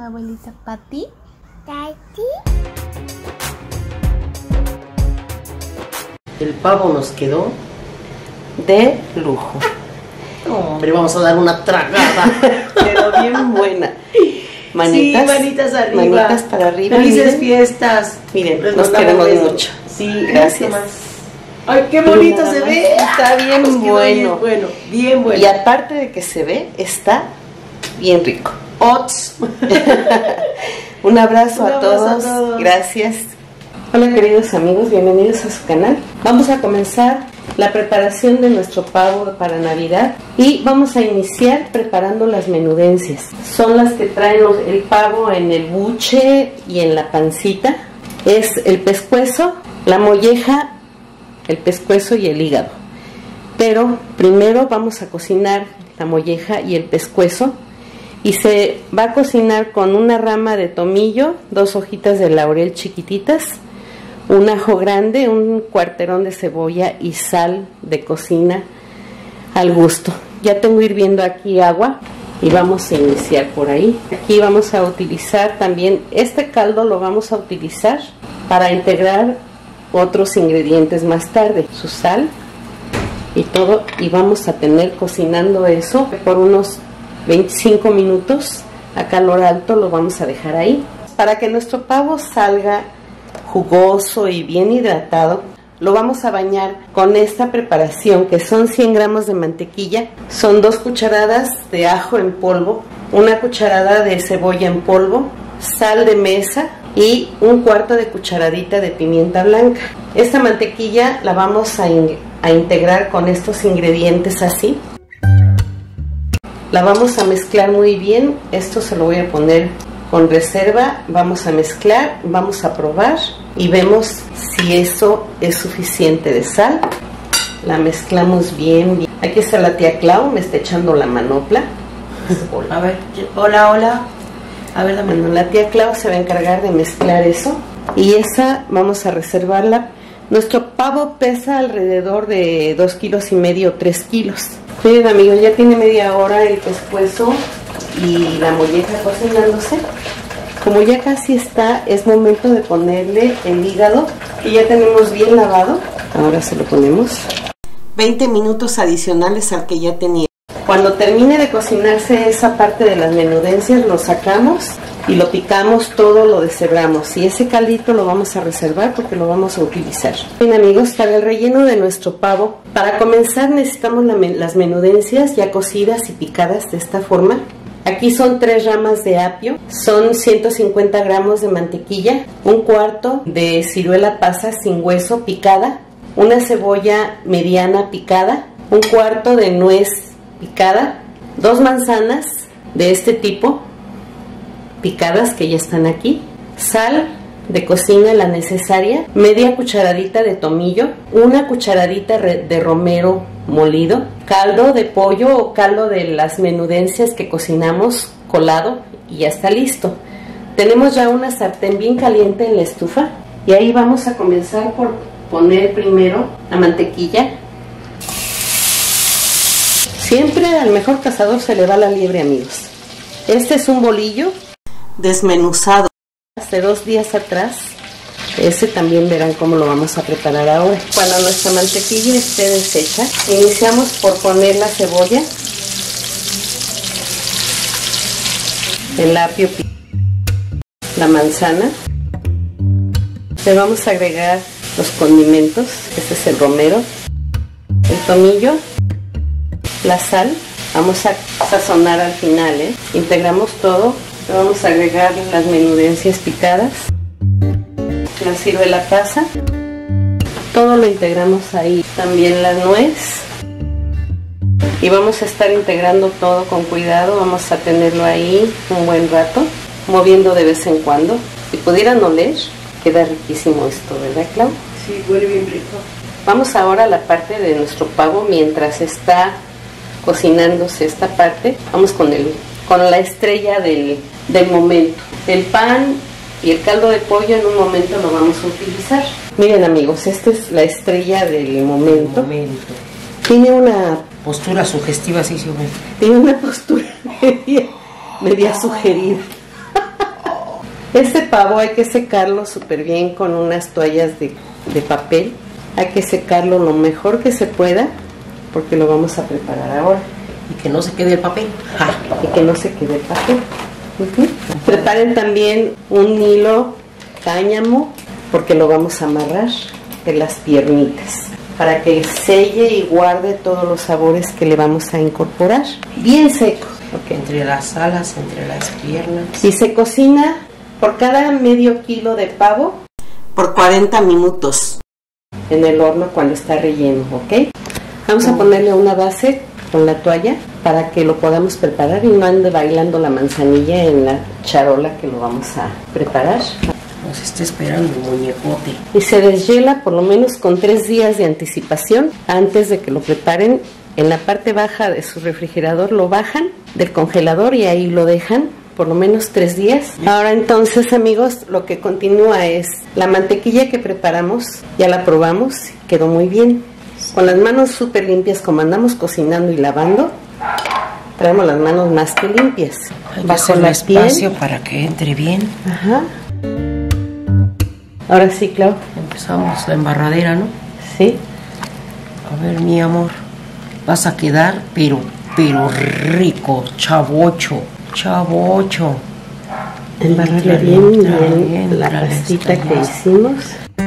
Abuelita Pati. El pavo nos quedó de lujo. Hombre, vamos a dar una tragada. Pero bien buena. Manitas, sí, manitas arriba. Manitas para arriba. Felices fiestas. Miren, nos queremos mucho. Sí, gracias. Ay, qué bonito se ve. Está bien bueno. Bien bueno. Y aparte de que se ve, está bien rico. Ots. Un abrazo a todos. Gracias. Hola queridos amigos, bienvenidos a su canal. Vamos a comenzar la preparación de nuestro pavo para Navidad y vamos a iniciar preparando las menudencias. Son las que traen el pavo en el buche y en la pancita. Es el pescuezo, la molleja, el pescuezo y el hígado. Pero primero vamos a cocinar la molleja y el pescuezo y se va a cocinar con una rama de tomillo, 2 hojitas de laurel chiquititas, un ajo grande, un cuarterón de cebolla y sal de cocina al gusto. Ya tengo hirviendo aquí agua y vamos a iniciar por ahí. Aquí vamos a utilizar también, este caldo lo vamos a utilizar para integrar otros ingredientes más tarde, su sal y todo, y vamos a tener cocinando eso por unos 25 minutos a calor alto. Lo vamos a dejar ahí para que nuestro pavo salga jugoso y bien hidratado. Lo vamos a bañar con esta preparación que son 100 gramos de mantequilla, son 2 cucharadas de ajo en polvo, 1 cucharada de cebolla en polvo, sal de mesa y 1/4 de cucharadita de pimienta blanca. Esta mantequilla la vamos a integrar con estos ingredientes así. La vamos a mezclar muy bien. Esto se lo voy a poner con reserva. Vamos a mezclar, vamos a probar y vemos si eso es suficiente de sal. La mezclamos bien. Aquí está la tía Clau, me está echando la manopla. A ver, hola. A ver, bueno, la tía Clau se va a encargar de mezclar eso y esa vamos a reservarla. Nuestro pavo pesa alrededor de 2,5 kilos o 3 kilos. Miren amigos, ya tiene media hora el pescuezo y la molleja cocinándose. Como ya casi está, es momento de ponerle el hígado, que ya tenemos bien lavado. Ahora se lo ponemos. 20 minutos adicionales al que ya tenía. Cuando termine de cocinarse esa parte de las menudencias, lo sacamos y lo picamos todo, lo deshebramos. Y ese caldito lo vamos a reservar porque lo vamos a utilizar. Bien amigos, para el relleno de nuestro pavo, para comenzar necesitamos las menudencias ya cocidas y picadas de esta forma. Aquí son 3 ramas de apio, son 150 gramos de mantequilla, 1/4 de ciruela pasa sin hueso picada, 1 cebolla mediana picada, 1/4 de nuez picada, 2 manzanas de este tipo picadas que ya están aquí, sal de cocina la necesaria, media cucharadita de tomillo, 1 cucharadita de romero molido, caldo de pollo o caldo de las menudencias que cocinamos colado y ya está listo. Tenemos ya una sartén bien caliente en la estufa y ahí vamos a comenzar por poner primero la mantequilla. Siempre al mejor cazador se le va la liebre, amigos. Este es un bolillo desmenuzado hace 2 días atrás. Ese también verán cómo lo vamos a preparar ahora. Cuando nuestra mantequilla esté deshecha, iniciamos por poner la cebolla, el apio, la manzana. Le vamos a agregar los condimentos. Este es el romero, el tomillo, la sal. Vamos a sazonar al final, integramos todo. Le vamos a agregar las menudencias picadas, la ciruela pasa, todo lo integramos ahí, también la nuez, y vamos a estar integrando todo con cuidado. Vamos a tenerlo ahí un buen rato, moviendo de vez en cuando. Si pudieran oler, queda riquísimo esto, ¿verdad, Clau? Sí, huele bien rico. Vamos ahora a la parte de nuestro pavo. Mientras está cocinándose esta parte, vamos con la estrella del momento. El pan y el caldo de pollo en un momento lo vamos a utilizar. Miren amigos, esta es la estrella del momento. Tiene una postura sugestiva, sí, sí. Tiene una postura media sugerida. Este pavo hay que secarlo súper bien con unas toallas de papel. Hay que secarlo lo mejor que se pueda porque lo vamos a preparar ahora. Y que no se quede el papel. Ja. Y que no se quede el papel. Preparen también un hilo cáñamo porque lo vamos a amarrar de las piernitas para que selle y guarde todos los sabores que le vamos a incorporar. Bien seco. Okay. Entre las alas, entre las piernas. Y se cocina por cada medio kilo de pavo por 40 minutos en el horno cuando está relleno, ¿ok? Vamos a ponerle una base con la toalla para que lo podamos preparar y no ande bailando la manzanilla en la charola que lo vamos a preparar. Nos está esperando el muñecote. Y se deshiela por lo menos con 3 días de anticipación antes de que lo preparen. En la parte baja de su refrigerador lo bajan del congelador y ahí lo dejan por lo menos 3 días. Ahora entonces, amigos, lo que continúa es la mantequilla que preparamos. Ya la probamos, quedó muy bien. Con las manos súper limpias, como andamos cocinando y lavando, traemos las manos más que limpias. Hay que hacerle espacio para que entre bien. Ajá. Ahora sí, Clau. Empezamos la embarradera, ¿no? Sí. A ver, mi amor, vas a quedar pero rico, chavocho. Embarrarle bien la pastita que hicimos.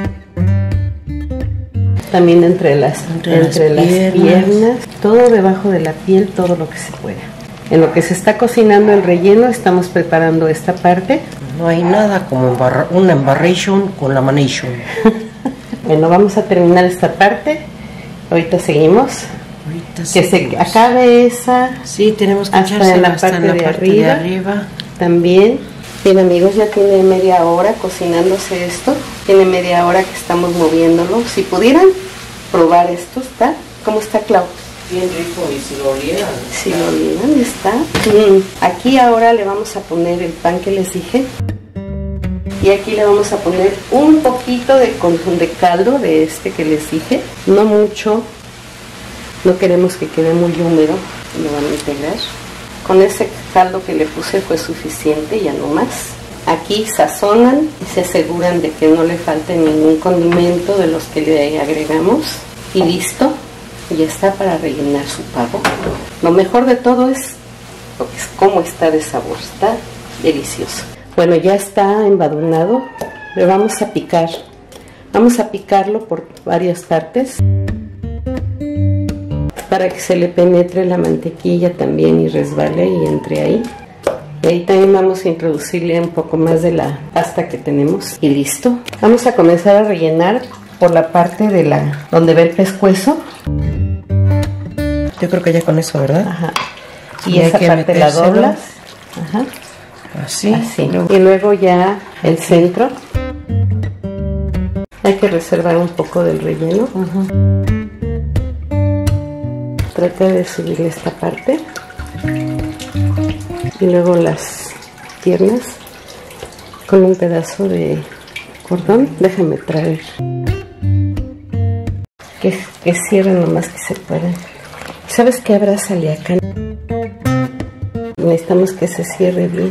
También entre las piernas, todo debajo de la piel, todo lo que se pueda. En lo que se está cocinando el relleno, estamos preparando esta parte. No hay nada como una embarration con la manation. Bueno, vamos a terminar esta parte. Ahorita seguimos. Que se acabe esa. Sí, tenemos que hasta en la parte de arriba. También. Bien, amigos, ya tiene media hora cocinándose esto. Tiene media hora que estamos moviéndolo. Si pudieran probar esto, ¿está? ¿Cómo está, Clau? Bien rico, y si lo olieran. Si lo olieran, está. Aquí ahora le vamos a poner el pan que les dije. Y aquí le vamos a poner un poquito de caldo de este que les dije. No mucho. No queremos que quede muy húmedo. Lo van a integrar. Con ese caldo que le puse fue suficiente, ya no más. Aquí sazonan y se aseguran de que no le falte ningún condimento de los que le agregamos. Y listo, ya está para rellenar su pavo. Lo mejor de todo es cómo está de sabor, está delicioso. Bueno, ya está embadurnado, le vamos a picar. Vamos a picarlo por varias partes para que se le penetre la mantequilla también y resbale y entre ahí. Y ahí también vamos a introducirle un poco más de la pasta que tenemos y listo. Vamos a comenzar a rellenar por la parte de donde va el pescuezo. Yo creo que ya con eso, ¿verdad? Ajá. Y esa parte la doblas. Ajá. Así. Y luego ya el centro. Hay que reservar un poco del relleno. Trata de subir esta parte. Y luego las piernas con un pedazo de cordón. Déjame traer. Que cierren lo más que se pueda. ¿Sabes qué? Abrázale acá. Necesitamos que se cierre bien.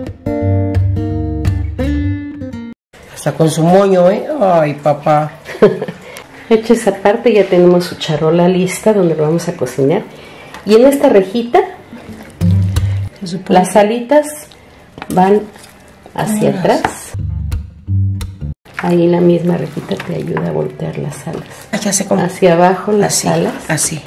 Hasta con su moño, ¿eh? Ay, papá. Hecha esa parte, ya tenemos su charola lista donde lo vamos a cocinar. Y en esta rejita, las alitas van hacia atrás. Ahí la misma rejita te ayuda a voltear las alas. Ya sé cómo. Hacia abajo las alas. Así.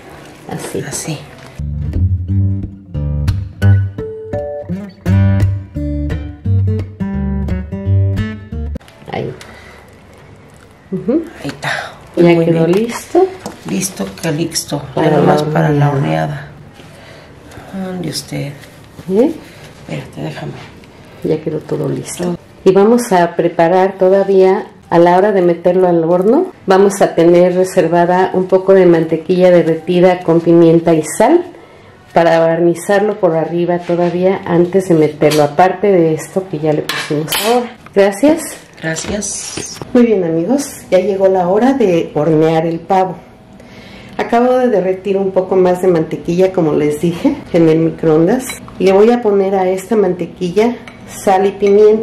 Ahí. Ahí está. Ya quedó listo. Listo, calixto. Nada más para la horneada. ¿Dónde usted? Espérate, déjame. Ya quedó todo listo. Y vamos a preparar todavía, a la hora de meterlo al horno, vamos a tener reservada un poco de mantequilla derretida con pimienta y sal para barnizarlo por arriba todavía antes de meterlo, aparte de esto que ya le pusimos ahora. Gracias. Gracias. Muy bien, amigos, ya llegó la hora de hornear el pavo. Acabo de derretir un poco más de mantequilla, como les dije, en el microondas. Y le voy a poner a esta mantequilla sal y pimienta.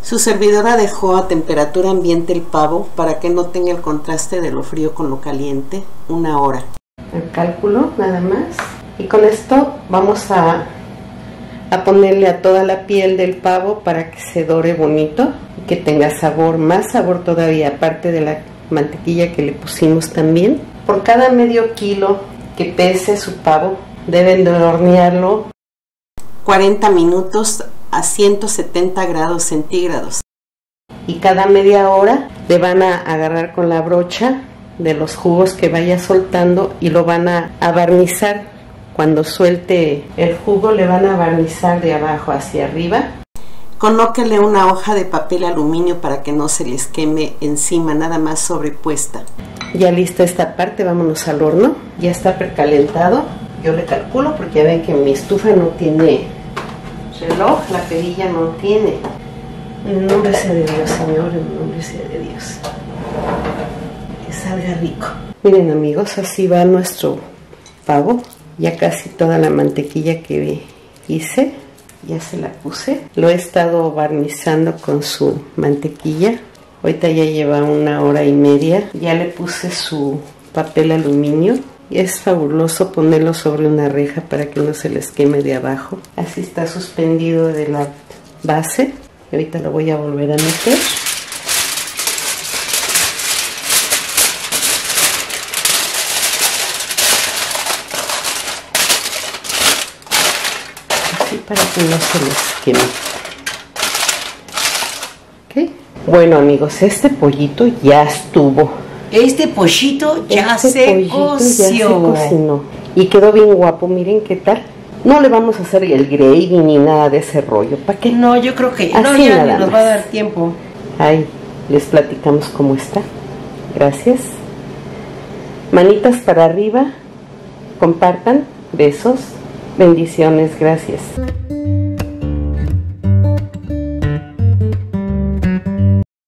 Su servidora dejó a temperatura ambiente el pavo para que no tenga el contraste de lo frío con lo caliente 1 hora. El cálculo nada más. Y con esto vamos a ponerle a toda la piel del pavo para que se dore bonito y que tenga sabor, más sabor todavía, aparte de la mantequilla que le pusimos también. Por cada medio kilo que pese su pavo, deben de hornearlo 40 minutos a 170 grados centígrados. Y cada media hora le van a agarrar con la brocha de los jugos que vaya soltando y lo van a barnizar. Cuando suelte el jugo le van a barnizar de abajo hacia arriba. Colóquele una hoja de papel aluminio para que no se les queme encima, nada más sobrepuesta. Ya lista esta parte, vámonos al horno. Ya está precalentado. Yo le calculo porque ya ven que mi estufa no tiene reloj, la perilla no tiene. En nombre sea de Dios, Señor, en nombre sea de Dios. Que salga rico. Miren amigos, así va nuestro pavo. Ya casi toda la mantequilla que hice, ya se la puse. Lo he estado barnizando con su mantequilla. Ahorita ya lleva 1 hora y media. Ya le puse su papel aluminio. Y es fabuloso ponerlo sobre una reja para que no se les queme de abajo. Así está suspendido de la base. Ahorita lo voy a volver a meter. Así para que no se les queme. ¿Ok? Bueno amigos, este pollito ya estuvo. Este pollito ya se cocinó. Y quedó bien guapo, miren qué tal. No le vamos a hacer el gravy ni nada de ese rollo. ¿Para qué? No, yo creo que así no, ya nada nos más. va a dar tiempo. Ahí les platicamos cómo está. Gracias. Manitas para arriba. Compartan. Besos. Bendiciones. Gracias.